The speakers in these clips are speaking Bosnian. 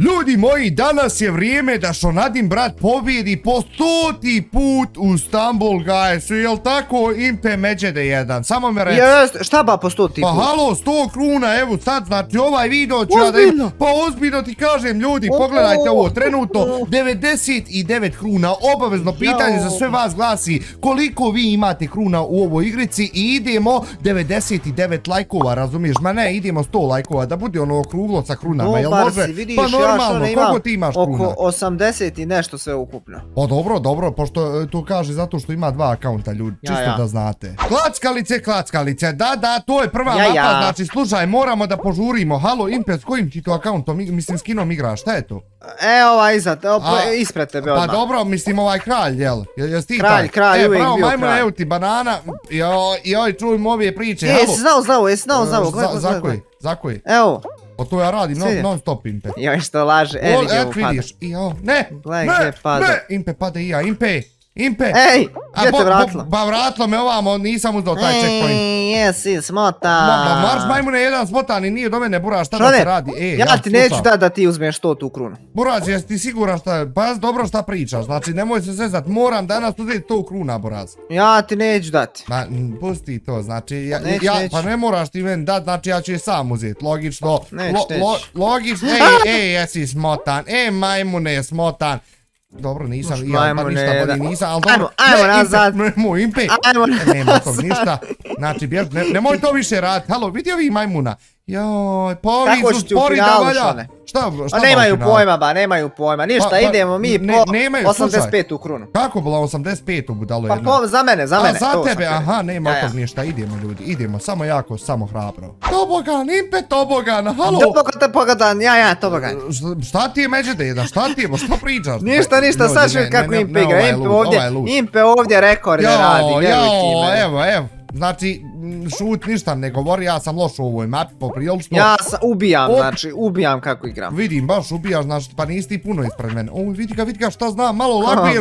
Ljudi moji, danas je vrijeme da Šonadin brat pobjedi po 100. put u Stambol Gajsu, jel tako Impe Međede jedan? Samo me reci. Jest, šta ba po 100 put? Pa halo, 100 kruna, evo sad, znači ovaj video ću ja da imam. Pa ozbiljno ti kažem, ljudi, pogledajte ovo, trenutno 99 kruna, obavezno pitanje za sve vas glasi koliko vi imate kruna u ovoj igrici i idemo 99 lajkova, razumiješ? Ma ne, idemo 100 lajkova, da bude ono okruglo sa krunama, jel može? Pa normalno, koliko ti imaš kruna? Oko 80 i nešto sve ukupno. O dobro, pošto tu kaže zato što ima dva akaunta, ljudi, čisto da znate. Klackalice, da, to je prva mapa, znači slušaj, moramo da požurimo. Halo, Impe, s kojim ti to akauntom, mislim s kinom igraš, šta je to? Ovaj ispred tebe odmah. Pa dobro, mislim ovaj kralj, jel? Kralj, uvijek bio kralj. Majmune, evo ti banana, joj, čujem ove priče, halo. Jesi znao, za koji? Evo. O to ja radim non stop, Impe. Joj što laže, vidi ovo pada. Vidiš, ne, Impe pada i ja, Impe! Ej, gdje te vratilo? Pa vratilo me ovamo, nisam uzao taj checkpoint. Jesi, smotan. Marš majmune jedan smotan i nije do mene, Buraz, šta da se radi? Ja ti neću da ti uzmeš 100 tu krunu. Buraz, jesi ti siguran šta, pa dobro šta pričaš, znači nemoj se zezat, moram danas uzeti 100 kruna, Buraz. Ja ti neću dati. Ma, pusti to, znači, pa ne moraš ti meni dati, znači ja ću je sam uzeti, logično. Logično, ej, jesi smotan, majmune, smotan. Dobro, nisam, ja pa ništa bolji nisam, ali dobro. Ajmo nazad. Nemoj, Impe. Nema tog ništa. Znači, nemoj to više raditi. Halo, vidi ovi majmuna. Joj, pa ovi su spori da valja. Šta nemaju pojma, ništa, idemo mi po 85 u krunu. Kako bila 85 u budalo jedna? Pa za mene. A za tebe, aha, nema tog ništa, idemo ljudi, idemo, samo jako, samo hrabro. Tobogan, Impe, tobogan, halo. Tobogan, ja, tobogan. Šta ti je Međede jedan, šta pričaš? Ništa, sad ću kako Impe igra, Impe ovdje rekord ne radi, vjerujte me. Evo. Znači, šut ništa ne govori, ja sam loš u ovoj mapi poprilično. Ja ubijam kako igram. Vidim, baš ubijaš, znači, pa nisi ti puno ispred mene. Vidi ga šta znam, malo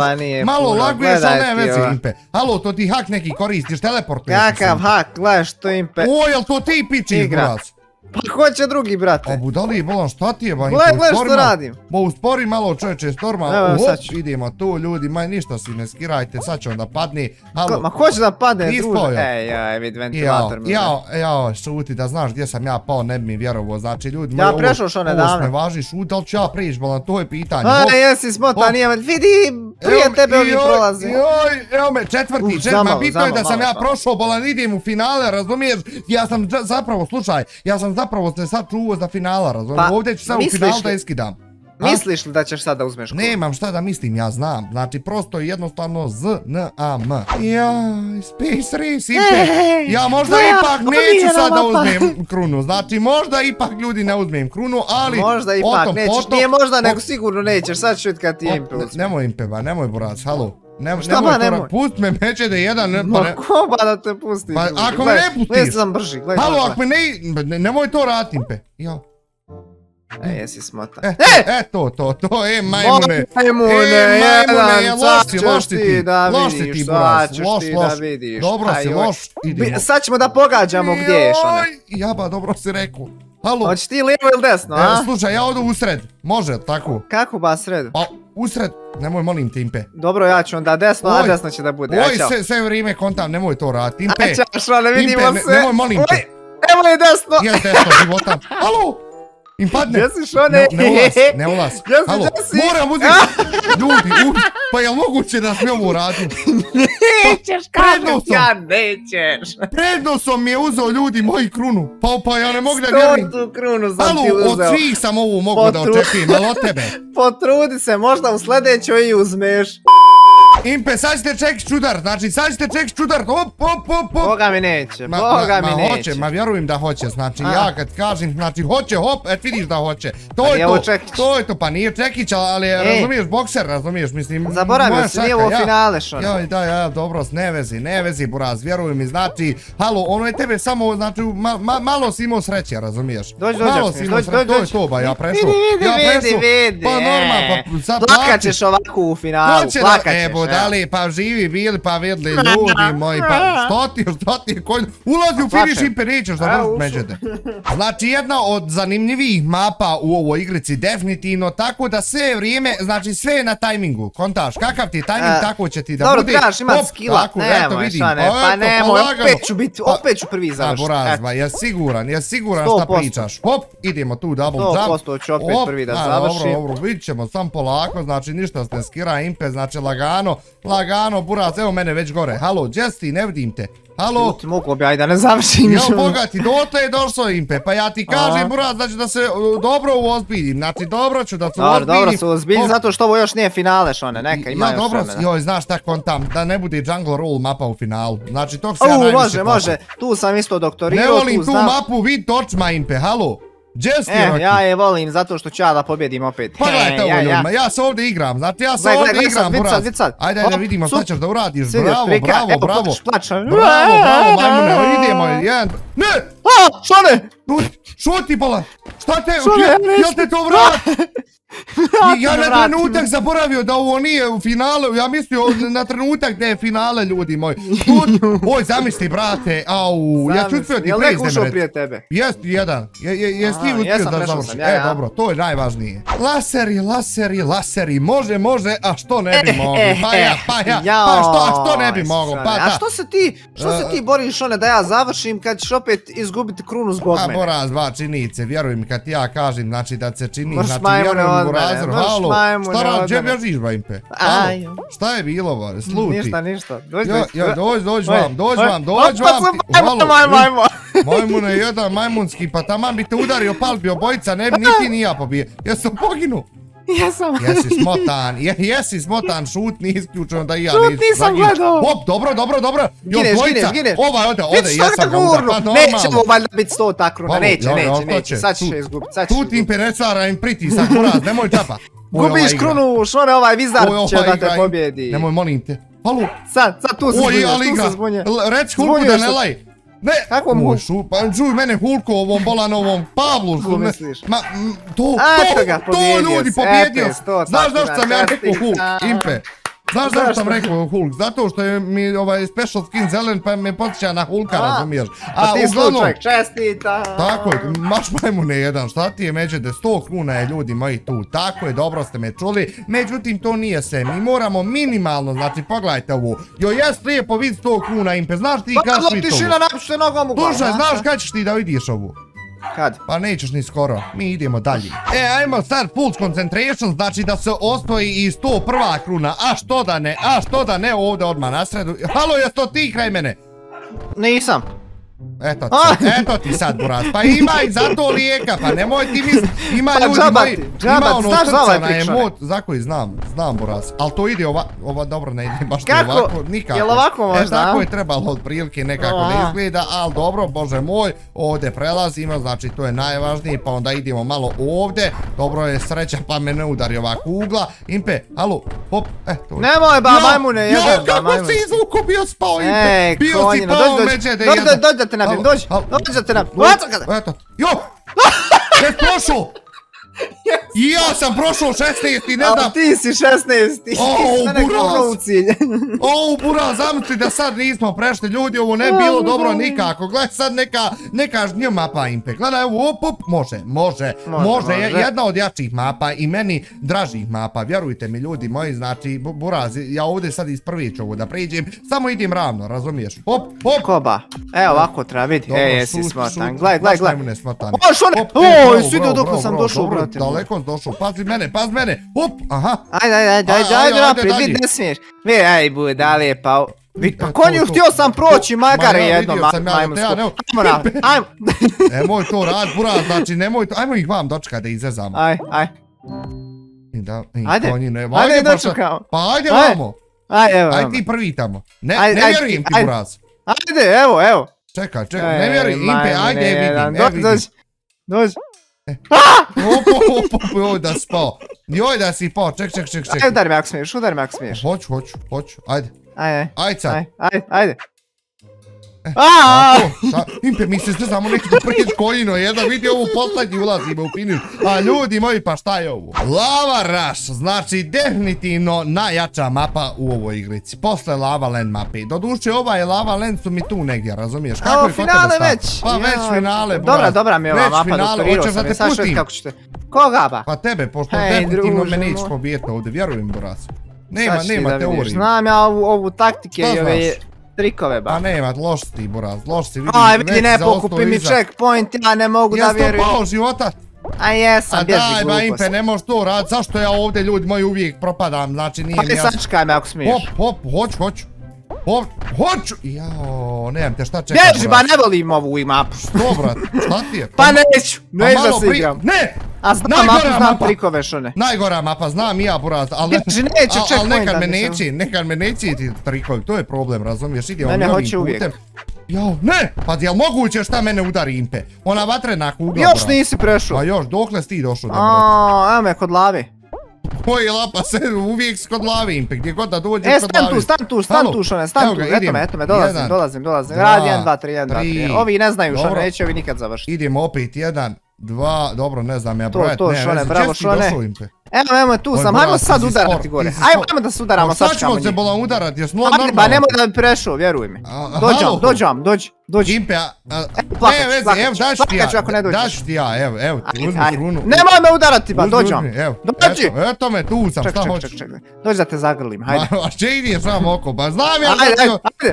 laguješ, ali ne vezi, Impe. Halo, to ti hak neki koristiš, teleportuješ. Kakav hak, gledaš to, Impe. O, jel to ti pičiš, Buraz? Pa ko će drugi, brate? A budali, bolan, šta ti je, ba? Gle što radim. Bo uspori malo, čovječe, storma. Idemo tu, ljudi, maj ništa si ne skirajte, sad će onda padni. Ma ko će da padne, druže? Ej, vidi, ventilator mi. Jao, šuti, da znaš gdje sam ja pao, ne bi mi vjerovo, znači, ljudi, ja prešao što nedavno. Ovo ne važi, šuti, ali ću ja prijeći, bolan, to je pitanje. A, jesi smotan, vidi, prije tebe ovi prolazi. Evo me, četvrti, bitno je da sam ja prošao, bolan, idem u finale, razumiješ? Ja sam zapravo, slušaj, zapravo se sad čuo za finala, razumijem, ovdje ću sad u finalu da iskidam. Misliš li da ćeš sad da uzmeš krunu? Nemam šta da mislim, ja znam, znači prosto jednostavno Z-N-A-M. Jaj, Space Race, Impe, ja možda ipak neću sad da uzmem krunu, znači možda ipak ljudi ne uzmem krunu, ali možda ipak nećeš, nije možda nego sigurno nećeš, sad ću vidjeti kad ti Impe uzme. Nemoj Impe, ba, nemoj Buraz, halo. Nemoj. Pust me Međede jedan. Ma ko ba da te pusti? Pa ako me ne pustiš. Ne sam brži, gledaj. Halo, ako me ne, nemoj to raditi, Impe. Jo. Jesi smotan. To, majmune. Loš ti da vidiš, sad ćeš ti da vidiš. Dobro si, loš, idemo. Sad ćemo da pogađamo gdje ješ ona. Jaba, dobro si rekao. Halo. Hoćeš ti lijevo ili desno, a? Slušaj, ja odu usred, može, tako? Kako ba sred? Pa, usred, nemoj, molim te, Impe. Dobro, ja ću onda desno, a desno će da bude. Sve vrijeme kontam, nemoj to raditi, Impe. A čašo, ne vidimo se. Nemoj, molim te. Evo je desno. Je desno, života. Halo. Im padne. Gdje si Šone? Ne ulaz. Halo, moram uzeti. Ljudi, pa jel moguće da mi ovo radim? Nećeš, kažem ja, nećeš. Prednosom mi je uzeo ljudi moji krunu. Pa ja ne mogu da vjerujem. 100 krunu sam ti uzeo. Halo, od svih sam ovo mogu da očekujem, ali od tebe. Potrudi se, možda u sljedećoj i uzmeš. Impe, sad ćete čekati čudar, znači sad ćete čekati čudar, hop. Boga mi neće. Hoće, ma vjerujem da hoće, znači ja kad kažem, znači hoće, hop, vidiš da hoće. To je to, pa nije Čekić, ali razumiješ, bokser, razumiješ, mislim. Zaboravio se, nije ovo finale, Šone. Joj, da, dobro, ne vezi, Buraz, vjeruj mi, znači, halo, ono je tebe samo, znači, malo si imao sreće, razumiješ. Dođi, to je to, ba, ja prešao. Vidi. Pa normalno, pa sad plakat ćeš ovako u finalu, plakat ćeš. budali, pa živi bili, pa vidli ljudi moji, pa što ti, ulazi u finiš Impe, nećeš završiti međete. Znači jedna od zanimljivijih mapa u ovoj igrici, definitivno, tako da sve vrijeme, znači sve je na tajmingu, kontaš, kakav ti je tajming, tako će ti da bude. Dobro, trebaš imat skilla, nemoj Šone, pa nemoj, opet ću prvi završiti. Borazma, jes siguran šta pričaš, hop, idemo tu double jump. 100% ću opet prvi da završim. Dobro, vidit ćemo, sam polako, znači ništa se ne skira Impe, znači lagano, Buraz, evo mene već gore, halo, Jesti, ne vidim te. Halo? Ti mogu bi, ajde, ne završim. Jel boga ti, dotle je došao Impe, pa ja ti kažem, Buraz, znači da se dobro uozbiljim, znači dobro ću da se uozbiljim. Dobro se uozbiljim, zato što ovo još nije finale, Šone, neka, ima još vremena. Joj, znaš tak on tam, da ne bude jungle roll mapa u finalu, znači tog se ja najviše plašam. Može, tu sam isto doktorirao, tu znam. Ne volim tu mapu, vid točma Impe, halo? Ja je volim zato što ću ja da pobjedim opet. Pogledajte ovo ljudima, ja se ovdje igram, znači ja se ovdje igram, Buraz. Ajde da vidimo šta ćeš da uradiš, bravo. Bravo, majmune, idemo, jedan. Ne! Šone! Šuti bola, šta te, jel te to vrat? Ja na trenutak zaboravio da ovo nije u finalu, ja mislio na trenutak da je finale, ljudi moji. Oj, zamisli, brate, ja ću uspio ti Jel neko ušao prije tebe? Jest jedan, jes ti uspio da završi. Dobro, to je najvažnije. Laseri, može, a što ne bi mogli? Što ne bi mogli? A što se ti boriš one da ja završim kad ćeš opet izgubiti krunu zbog mene? Boraz, dva činice, vjeruj mi kad ja kažem, znači da se čini, znači vjerujem u razor, halo, šta rad, gdje bježiš ba Impe? Šta je bilo ba, sluti? Ništa, dođi vam, majmune jedan majmunski, pa taman bi te udario palbio bojica, ne bi niti ni ja pobije, jesu poginu? Jesam. Jesi smotan, šut, nije isključeno da i ja nisam. Šut nisam gledao. Hop, dobro. Gineš. Ode, jesam ga udar, pa normalno. Nećemo valjda biti 100 takruna, neće. Sad ćeš izgubiti. Tu Impe ne stvara im pritisak, Buraz, nemoj čapa. Gubiš krunu, Šone, ovaj vizar će da te pobjedi. Nemoj, molim te. Halo. Sad tu se zbunje. Reci Hulku da ne laj. Ne, kako mu? Čuj mene Hulko ovom bolanovom Pavlu. Što misliš? To ljudi, pobjedio. Znaš zašto sam ja rekao Hulk, Impe? Znaš zašto sam rekao Hulk? Zato što je mi ovaj special skin zelen pa me podsjeća na Hulka, razumiješ? A ti slučaj, čestita! Tako je, maš majmune jedan, šta ti je međede, 100 kruna je ljudi moji tu, tako je, dobro ste me čuli, međutim to nije sve, mi moramo minimalno, znači pogledajte ovo, joj jes lijepo vid 100 kruna Impe, znaš ti kad svi to? Tišina, napište nogom u glavu. Slušaj, znaš kad ćeš ti da vidiš ovu? Kad? Pa nećeš ni skoro, mi idemo dalje. Ajmo sad full concentration, znači da se osvoji i 101 kruna, a što da ne ovdje odmah na sredu. Halo, jes to ti kraj mene? Nisam. Eto ti sad, Buraz, pa ima i zato lijeka, pa nemoj ti misli, ima ljudi koji, ima ono srca na emot, za koji znam, Buraz, ali to ide ova dobro ne ide baš ovako, nikako. Jel ovako možda? Tako je trebalo od prilike, nekako ne izgleda, ali dobro, bože moj, ovdje prelazimo, znači to je najvažnije, pa onda idemo malo ovdje, dobro je sreća pa me ne udari ova kugla, Impe, halo, hop, to je. Nemoj ba, majmune, jedan ba, majmune. Kako si izvuko bio spao, Impe, bio si pao međede jedan. Dođi da te nabijem, dođi da te nabijem. Eto, jo! Jes prošao! Ja sam prošao 16. ne znam. Ti si 16. Buraz, zamisli da sad nismo prešli ljudi, ovo ne bilo dobro nikako. Gledaj sad neka žnja mapa Impe. Gledaj ovo, može, jedna od jačih mapa i meni dražih mapa. Vjerujte mi ljudi moji, znači Buraz, ja ovdje sad iz prvi ću ovo da priđem, samo idem ravno, razumiješ? Hop. Koba, evo ovako treba vidi, jesi smotan, gledaj. Svidio dok sam došao, brate. Daleko sam došao, pazi mene, hop, aha. Ajde naprijed, vidi ne smiješ. Vidi, aj budale, pa konju, htio sam proći, makar jednom majmunsku. Ajmo. Nemoj to rad, Buraz, znači nemoj to, ajmo ih vam dočekati da izrezamo. Aj. Ajde dočekamo. Pa ajde vamo. Ajde ti prvi tamo. Ne vjerujem ti, Buraz. Ajde, evo. Čekaj, ne vjerujem, Impe, ajde vidim. Dođi. Joj da spao. Joj da si pao, ček. Udari me ako smiješ. Hoću, ajde. Ajde sad. Ajde. Impe, mi se znamo neki da prijeći koljino jedan, vidi ovu poslednji ulazimo u finiš. A ljudi moji, pa šta je ovo? Lava Rush, znači definitivno najjača mapa u ovoj igrici. Posle Lava Land mape. Doduše, ovaj Lava Land su mi tu negdje, razumiješ? Kako je kod tebe stav? već. Pa već finale, bro. Dobra mi je ova mapa, doktorirao sam je, sad šut kako ćete. Koga ba? Pa tebe, pošto definitivno me nećeš pobijeti ovdje, vjerujem, Boras. Nema teorije. Znam ja ovu taktike i ove trikove ba. Pa nema, loš si ti, Boraz, loš si. Aj, vidi, ne pokupi mi checkpoint, ja ne mogu da vjerujem. Jes to pao života? A jesam, bježi glupost. A daj, Impe, ne možeš to raditi, zašto ja ovdje, ljudi moji, uvijek propadam, znači nije mi jasno. Pa sačekaj me ako smiješ. Hoću. Hoću! Jao, nemam te šta čekam. Bježi, ba ne volim ovu mapu. Što, brat, šta ti je? Pa neću da se igram. Ne! A znam mapu, znam trikove, što ne. Najgora mapa, znam i ja, Buraz, ali nekad me neće ti trikovi, to je problem, razumiješ, ide on ovim putem. Jao, ne! Pa jel moguće šta mene udari, Impe? Ona vatrena kugla, još nisi prešao. Pa još, dokle si ti došao, da, brate? Evo me, kod lave. Koji lapa se uvijek kod lave, Impe, gdje god da dođeš kod lave. Stan tu, Šone, stan tu, eto me, dolazim. Radi 1, 2, 3, 1, 2, 3. Ovi ne znaju, Šone, neće ovi nikad završiti. Idemo opet 1, 2, dobro, ne znam ja brojati. To, Šone, bravo, Šone. Evo tu sam, hajmo sad udarati gore. Ajmo da se udaramo, sad ćemo njih. Sad ćemo se bolan udarati, jesmo normalno. Pa nemoj da bi prešao, vjeruj mi. Dođi. Impe, ne vezi, evo daš ti ja, evo ti, uzmi krunu. Nemoj me udarati, ba, dođam. Dođi. Eto me, tu sam, šta hoćeš? Dođi da te zagrlim, hajde. A če ideš sam oko, ba znam ja. Ajde.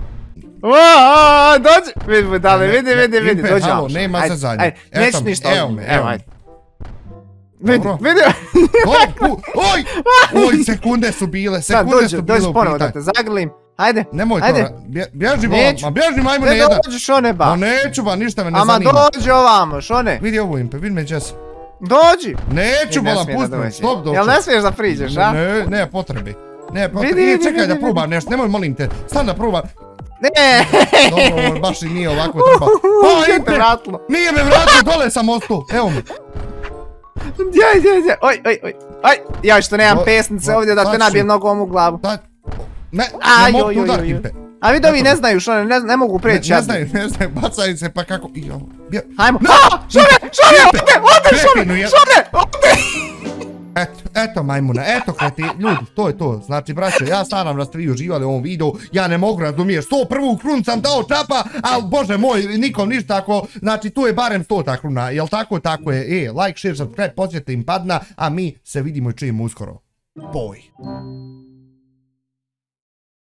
Dođi. Vidi, dođi. Halo, nema se za njim. Neću ništa. Evo, ajde. Vidi. Oj, sekunde su bile u pitanju. Dođi ponovo da te zagrlim. Ajde. Nemoj to, bježi majmune jedan. Ne dođeš, one ba. Ma neću ba, ništa me ne zanima. Ama dođi ovamo, Šone. Vidi ovo, Impe, vidi me Jesse. Dođi. Neću bolan, pusti me, stop dođu. Jel ne smiješ da priđeš, a? Ne, potrebe. Čekaj da probam nešto, nemoj molim te, stan da probam. Ne. Dobro, baš i nije ovako treba. O, Impe, nije me vratio, dole sam ostao, evo me. Gdje, oj, ja što nemam pesnice ovdje da te nabijem nogom u glavu. Ne mogu tu udar, Impe. A vidi ovi ne znaju što ne mogu preći. Ne znaju, bacaju se pa kako... Hajmo. Šone, ode! Eto majmuna, eto kreti, ljudi, to je to. Znači, braćo, ja stvaram da ste vi uživali u ovom videu, ja ne mogu razumiješ, 101. krunu sam dao čapa, ali bože moj, nikom ništa tako, znači tu je barem 100 kruna, jel tako? Tako je, like, share, subscribe, podsjetite im padna, a mi se vidimo i čujemo uskoro. Boj.